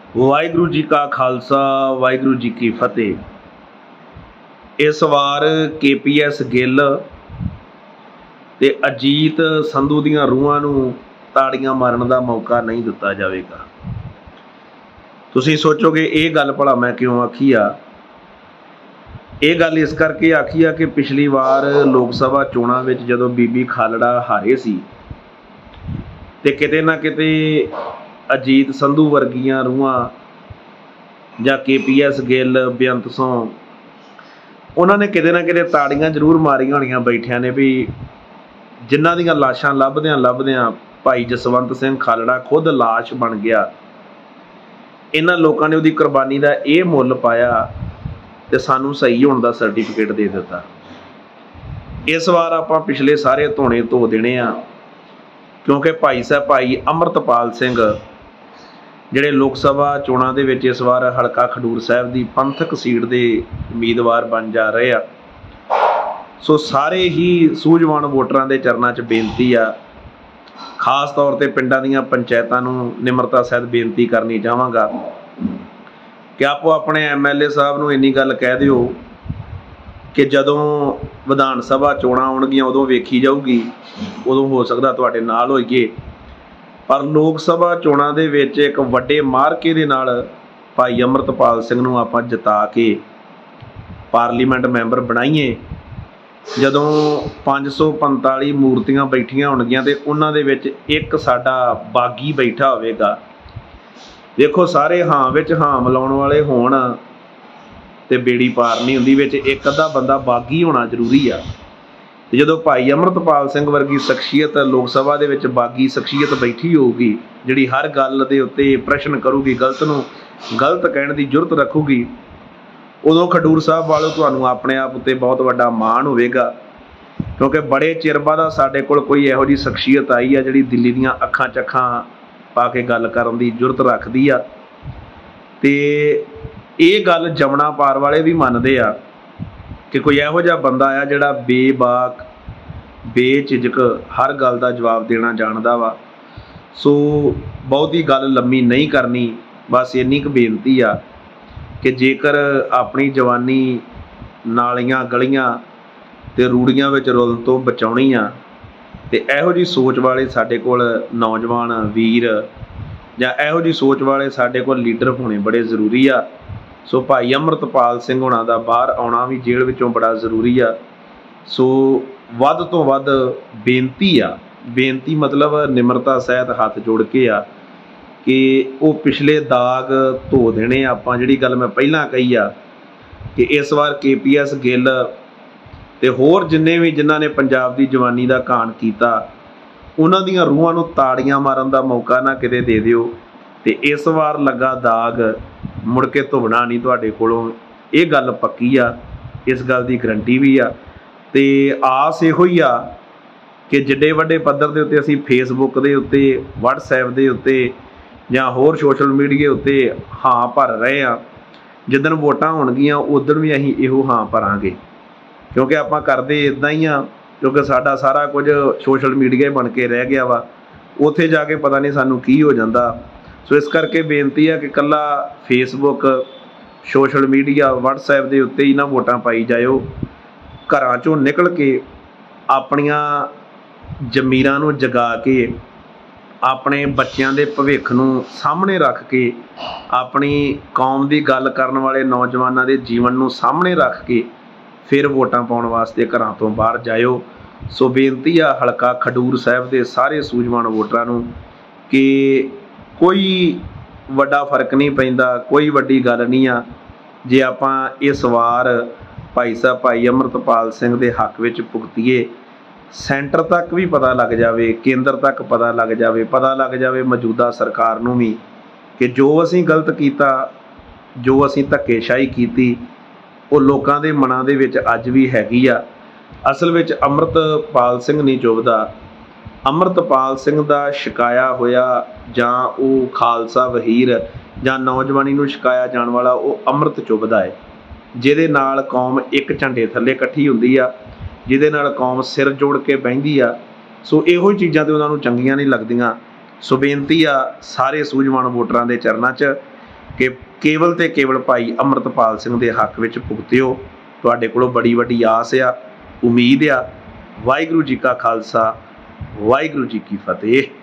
ਵਾਹਿਗੁਰੂ ਜੀ ਕਾ ਖਾਲਸਾ ਵਾਹਿਗੁਰੂ जी की फतेह। इस वार KPS ਗਿੱਲ ਤੇ ਅਜੀਤ ਸੰਧੂ ਦੀਆਂ ਰੂਹਾਂ ਨੂੰ ਤਾੜੀਆਂ ਮਾਰਨ ਦਾ ਮੌਕਾ ਨਹੀਂ ਦਿੱਤਾ ਜਾਵੇਗਾ। ਤੁਸੀਂ ਸੋਚੋਗੇ ਇਹ ਗੱਲ ਭਲਾ ਮੈਂ ਕਿਉਂ ਆਖੀ ਆ? ਇਹ ਗੱਲ ਇਸ ਕਰਕੇ ਆਖੀ ਆ ਕਿ ਪਿਛਲੀ ਵਾਰ ਲੋਕ ਸਭਾ ਚੋਣਾਂ ਵਿੱਚ ਜਦੋਂ ਬੀਬੀ ਖਾਲੜਾ ਹਾਰੇ ਸੀ ਤੇ ਕਿਤੇ ਨਾ ਕਿਤੇ ਅਜੀਤ ਸੰਧੂ ਵਰਗੀਆਂ ਰੂਹਾਂ ਜਾਂ KPS ਗਿੱਲ ਬੇਅੰਤ ਸੋਂ ਉਹਨਾਂ ਨੇ ਕਿਤੇ ਨਾ ਕਿਤੇ ਤਾੜੀਆਂ ਜ਼ਰੂਰ ਮਾਰੀਆਂ ਹੋਣੀਆਂ ਬੈਠਿਆਂ ਨੇ ਵੀ ਜਿਨ੍ਹਾਂ ਦੀਆਂ ਲਾਸ਼ਾਂ ਲੱਭਦਿਆਂ ਭਾਈ ਜਸਵੰਤ ਸਿੰਘ ਖਾਲੜਾ ਖੁਦ ਲਾਸ਼ ਬਣ ਗਿਆ। ਇਹਨਾਂ ਲੋਕਾਂ ਨੇ ਉਹਦੀ ਕੁਰਬਾਨੀ ਦਾ ਇਹ ਮੁੱਲ ਪਾਇਆ ਤੇ ਸਾਨੂੰ ਸਹੀ ਹੋਣ ਦਾ ਸਰਟੀਫਿਕੇਟ ਦੇ ਦਿੱਤਾ। ਇਸ ਵਾਰ ਆਪਾਂ ਪਿਛਲੇ ਸਾਰੇ ਧੋਣੇ ਧੋ ਦੇਣੇ ਆ ਕਿਉਂਕਿ ਭਾਈ ਅੰਮ੍ਰਿਤਪਾਲ ਸਿੰਘ ਜਿਹੜੇ ਲੋਕ ਸਭਾ ਚੋਣਾਂ ਦੇ ਵਿੱਚ ਇਸ ਵਾਰ ਹਲਕਾ ਖਡੂਰ ਸਾਹਿਬ ਦੀ ਪੰਥਕ ਸੀਟ ਦੇ ਉਮੀਦਵਾਰ ਬਣ ਜਾ ਰਹੇ ਆ। ਸੋ ਸਾਰੇ ਹੀ ਸੂਝਵਾਨ ਵੋਟਰਾਂ ਦੇ ਚਰਨਾਂ 'ਚ ਬੇਨਤੀ ਆ, ਖਾਸ ਤੌਰ ਤੇ ਪਿੰਡਾਂ ਦੀਆਂ ਪੰਚਾਇਤਾਂ ਨੂੰ ਨਿਮਰਤਾ ਸਹਿਤ ਬੇਨਤੀ ਕਰਨੀ ਚਾਹਾਂਗਾ ਕਿ ਆਪੋ ਆਪਣੇ MLA ਸਾਹਿਬ ਨੂੰ ਇੰਨੀ ਗੱਲ ਕਹਿ ਦਿਓ ਕਿ ਜਦੋਂ ਵਿਧਾਨ ਸਭਾ ਚੋਣਾਂ ਆਉਣਗੀਆਂ ਉਦੋਂ ਵੇਖੀ ਜਾਊਗੀ, ਉਦੋਂ ਹੋ ਸਕਦਾ ਤੁਹਾਡੇ ਨਾਲ ਹੋਈਏ, ਪਰ ਲੋਕ ਸਭਾ ਚੋਣਾਂ ਦੇ ਵਿੱਚ ਇੱਕ ਵੱਡੇ ਮਾਰਕੇ ਦੇ ਨਾਲ ਭਾਈ ਅੰਮ੍ਰਿਤਪਾਲ ਸਿੰਘ ਨੂੰ ਆਪਾਂ ਜਿਤਾ ਕੇ ਪਾਰਲੀਮੈਂਟ ਮੈਂਬਰ ਬਣਾਈਏ। ਜਦੋਂ 545 ਮੂਰਤੀਆਂ ਬੈਠੀਆਂ ਹੋਣਗੀਆਂ ਤੇ ਉਹਨਾਂ ਦੇ ਵਿੱਚ ਇੱਕ ਸਾਡਾ ਬਾਗੀ ਬੈਠਾ ਹੋਵੇਗਾ। ਦੇਖੋ ਸਾਰੇ ਹਾਂ ਵਿੱਚ ਹਾਂ ਮਿਲਾਉਣ ਵਾਲੇ ਹੋਣ ਤੇ ਬੇੜੀ ਪਾਰ ਨਹੀਂ ਹੁੰਦੀ, ਵਿੱਚ ਇੱਕ ਅੱਧਾ ਬੰਦਾ ਬਾਗੀ ਹੋਣਾ ਜ਼ਰੂਰੀ ਆ। ਤੇ ਜਦੋਂ ਭਾਈ ਅੰਮ੍ਰਿਤਪਾਲ ਸਿੰਘ ਵਰਗੀ ਸ਼ਖਸੀਅਤ ਲੋਕ ਸਭਾ ਦੇ ਵਿੱਚ ਬਾਗੀ ਸ਼ਖਸੀਅਤ ਬੈਠੀ ਹੋਊਗੀ ਜਿਹੜੀ ਹਰ ਗੱਲ ਦੇ ਉੱਤੇ ਪ੍ਰਸ਼ਨ ਕਰੂਗੀ, ਗਲਤ ਨੂੰ ਗਲਤ ਕਹਿਣ ਦੀ ਜੁਰਤ ਰੱਖੂਗੀ, ਉਦੋਂ ਖਡੂਰ ਸਾਹਿਬ ਵਾਲੋਂ ਤੁਹਾਨੂੰ ਆਪਣੇ ਆਪ ਉੱਤੇ ਬਹੁਤ ਵੱਡਾ ਮਾਣ ਹੋਵੇਗਾ ਕਿਉਂਕਿ ਬੜੇ ਚਿਰ ਬਾਅਦ ਸਾਡੇ ਕੋਲ ਕੋਈ ਇਹੋ ਜਿਹੀ ਸ਼ਖਸੀਅਤ ਆਈ ਆ ਜਿਹੜੀ ਦਿੱਲੀ ਦੀਆਂ ਅੱਖਾਂ 'ਚ ਅੱਖਾਂ ਪਾ ਕੇ ਗੱਲ ਕਰਨ ਦੀ ਜੁਰਤ ਰੱਖਦੀ ਆ। ਤੇ ਇਹ ਗੱਲ ਜਮਨਾ ਪਾਰ ਵਾਲੇ ਵੀ ਮੰਨਦੇ ਆ ਕਿ ਕੋਈ ਇਹੋ ਜਿਹਾ ਬੰਦਾ ਆ ਜਿਹੜਾ ਬੇਬਾਕ ਬੇਝਿਜਕ ਹਰ ਗੱਲ ਦਾ ਜਵਾਬ ਦੇਣਾ ਜਾਣਦਾ ਵਾ। ਸੋ ਬਹੁਤੀ ਗੱਲ ਲੰਮੀ ਨਹੀਂ ਕਰਨੀ, ਬਸ ਇੰਨੀ ਕੁ ਬੇਨਤੀ ਆ ਕਿ ਜੇਕਰ ਆਪਣੀ ਜਵਾਨੀ ਨਾਲੀਆਂ ਗਲੀਆਂ ਤੇ ਰੂੜੀਆਂ ਵਿੱਚ ਰੁਲਣ ਤੋਂ ਬਚਾਉਣੀ ਆ ਤੇ ਇਹੋ ਜਿਹੀ ਸੋਚ ਵਾਲੇ ਸਾਡੇ ਕੋਲ ਨੌਜਵਾਨ ਵੀਰ ਜਾਂ ਇਹੋ ਜਿਹੀ ਸੋਚ ਵਾਲੇ ਸਾਡੇ ਕੋਲ ਲੀਡਰ ਹੋਣੇ ਬੜੇ ਜ਼ਰੂਰੀ ਆ। ਸੋ ਭਾਈ ਅੰਮ੍ਰਿਤਪਾਲ ਸਿੰਘ ਹੋਣਾ ਦਾ ਬਾਹਰ ਆਉਣਾ ਵੀ ਜੇਲ੍ਹ ਵਿੱਚੋਂ ਬੜਾ ਜ਼ਰੂਰੀ ਆ। ਸੋ ਵੱਧ ਤੋਂ ਵੱਧ ਬੇਨਤੀ ਮਤਲਬ ਨਿਮਰਤਾ ਸਹਿਤ ਹੱਥ ਜੋੜ ਕੇ ਆ ਕਿ ਉਹ ਪਿਛਲੇ ਦਾਗ ਧੋ ਦੇਣੇ ਆਪਾਂ। ਜਿਹੜੀ ਗੱਲ ਮੈਂ ਪਹਿਲਾਂ ਕਹੀ ਆ ਕਿ ਇਸ ਵਾਰ KPS ਗਿੱਲ ਤੇ ਹੋਰ ਜਿਨ੍ਹਾਂ ਨੇ ਪੰਜਾਬ ਦੀ ਜਵਾਨੀ ਦਾ ਘਾਣ ਕੀਤਾ ਉਹਨਾਂ ਦੀਆਂ ਰੂਹਾਂ ਨੂੰ ਤਾੜੀਆਂ ਮਾਰਨ ਦਾ ਮੌਕਾ ਨਾ ਕਿਤੇ ਦੇ ਦਿਓ। ਤੇ ਇਸ ਵਾਰ ਲੱਗਾ ਦਾਗ ਮੁੜ ਕੇ ਧੁਬਣਾ ਨਹੀਂ ਤੁਹਾਡੇ ਕੋਲੋਂ, ਇਹ ਗੱਲ ਪੱਕੀ ਆ, ਇਸ ਗੱਲ ਦੀ ਗਰੰਟੀ ਵੀ ਆ। ਤੇ ਆਸ ਇਹੋ ਹੀ ਆ ਕਿ ਜਿੱਡੇ ਵੱਡੇ ਪੱਧਰ ਦੇ ਉੱਤੇ ਅਸੀਂ Facebook ਦੇ ਉੱਤੇ WhatsApp ਦੇ ਉੱਤੇ ਜਾਂ ਹੋਰ ਸੋਸ਼ਲ ਮੀਡੀਆ ਉੱਤੇ ਹਾਂ ਭਰ ਰਹੇ ਆ, ਜਿੱਦਣ ਵੋਟਾਂ ਹੋਣਗੀਆਂ ਉਦਣ ਵੀ ਅਸੀਂ ਇਹੋ ਹਾਂ ਭਰਾਂਗੇ ਕਿਉਂਕਿ ਆਪਾਂ ਕਰਦੇ ਇੱਦਾਂ ਹੀ ਆ ਕਿਉਂਕਿ ਸਾਡਾ ਸਾਰਾ ਕੁਝ ਸੋਸ਼ਲ ਮੀਡੀਆ ਬਣ ਕੇ ਰਹਿ ਗਿਆ ਵਾ, ਉੱਥੇ ਜਾ ਕੇ ਪਤਾ ਨਹੀਂ ਸਾਨੂੰ ਕੀ ਹੋ ਜਾਂਦਾ। ਸੋ ਇਸ ਕਰਕੇ ਬੇਨਤੀ ਆ ਕਿ ਇਕੱਲਾ Facebook ਸੋਸ਼ਲ ਮੀਡੀਆ WhatsApp ਦੇ ਉੱਤੇ ਹੀ ਨਾ ਵੋਟਾਂ ਪਾਈ ਜਾਇਓ, ਘਰਾਂ 'ਚੋਂ ਨਿਕਲ ਕੇ ਆਪਣੀਆਂ ਜ਼ਮੀਰਾਂ ਨੂੰ ਜਗਾ ਕੇ ਆਪਣੇ ਬੱਚਿਆਂ ਦੇ ਭਵਿੱਖ ਨੂੰ ਸਾਹਮਣੇ ਰੱਖ ਕੇ ਆਪਣੀ ਕੌਮ ਦੀ ਗੱਲ ਕਰਨ ਵਾਲੇ ਨੌਜਵਾਨਾਂ ਦੇ ਜੀਵਨ ਨੂੰ ਸਾਹਮਣੇ ਰੱਖ ਕੇ ਫਿਰ ਵੋਟਾਂ ਪਾਉਣ ਵਾਸਤੇ ਘਰਾਂ ਤੋਂ ਬਾਹਰ ਜਾਇਓ। ਸੋ ਬੇਨਤੀ ਆ ਹਲਕਾ ਖਡੂਰ ਸਾਹਿਬ ਦੇ ਸਾਰੇ ਸੂਝਵਾਨ ਵੋਟਰਾਂ ਨੂੰ ਕਿ ਕੋਈ ਵੱਡਾ ਫਰਕ ਨਹੀਂ ਪੈਂਦਾ, ਕੋਈ ਵੱਡੀ ਗੱਲ ਨਹੀਂ ਆ ਜੇ ਆਪਾਂ ਇਸ ਵਾਰ ਭਾਈ ਅੰਮ੍ਰਿਤਪਾਲ ਸਿੰਘ ਦੇ ਹੱਕ ਵਿੱਚ ਭੁਗਤੀਏ। ਸੈਂਟਰ ਤੱਕ ਵੀ ਪਤਾ ਲੱਗ ਜਾਵੇ, ਕੇਂਦਰ ਤੱਕ ਪਤਾ ਲੱਗ ਜਾਵੇ ਮੌਜੂਦਾ ਸਰਕਾਰ ਨੂੰ ਵੀ ਕਿ ਜੋ ਅਸੀਂ ਗਲਤ ਕੀਤਾ, ਜੋ ਅਸੀਂ ਧੱਕੇਸ਼ਾਹੀ ਕੀਤੀ, ਉਹ ਲੋਕਾਂ ਦੇ ਮਨਾਂ ਦੇ ਵਿੱਚ ਅੱਜ ਵੀ ਹੈਗੀ ਆ। ਅਸਲ ਵਿੱਚ ਅੰਮ੍ਰਿਤਪਾਲ ਸਿੰਘ ਨਹੀਂ ਚੁੱਭਦਾ, ਅੰਮ੍ਰਿਤਪਾਲ ਸਿੰਘ ਦਾ ਛਕਾਇਆ ਹੋਇਆ ਜਾਂ ਉਹ ਖਾਲਸਾ ਵਹੀਰ ਜਾਂ ਨੌਜਵਾਨੀ ਨੂੰ ਛਕਾਇਆ ਜਾਣ ਵਾਲਾ ਉਹ ਅੰਮ੍ਰਿਤ ਚੁੱਭਦਾ ਹੈ, ਜਿਹਦੇ ਨਾਲ ਕੌਮ ਇੱਕ ਝੰਡੇ ਥੱਲੇ ਇਕੱਠੀ ਹੁੰਦੀ ਆ, ਜਿਹਦੇ ਨਾਲ ਕੌਮ ਸਿਰ ਜੋੜ ਕੇ ਬਹਿੰਦੀ ਆ। ਸੋ ਇਹੋ ਹੀ ਚੀਜ਼ਾਂ ਤੇ ਉਹਨਾਂ ਨੂੰ ਚੰਗੀਆਂ ਨਹੀਂ ਲੱਗਦੀਆਂ। ਸੋ ਬੇਨਤੀ ਆ ਸਾਰੇ ਸੂਝਵਾਨ ਵੋਟਰਾਂ ਦੇ ਚਰਨਾਂ 'ਚ ਕਿ ਕੇਵਲ ਤੇ ਕੇਵਲ ਭਾਈ ਅੰਮ੍ਰਿਤਪਾਲ ਸਿੰਘ ਦੇ ਹੱਕ ਵਿੱਚ ਭੁਗਤਿਓ। ਤੁਹਾਡੇ ਕੋਲੋਂ ਬੜੀ ਵੱਡੀ ਆਸ ਆ, ਉਮੀਦ ਆ। ਵਾਹਿਗੁਰੂ ਜੀ ਕਾ ਖਾਲਸਾ, ਵਾਹਿਗੁਰੂ ਜੀ ਕੀ ਫਤਿਹ।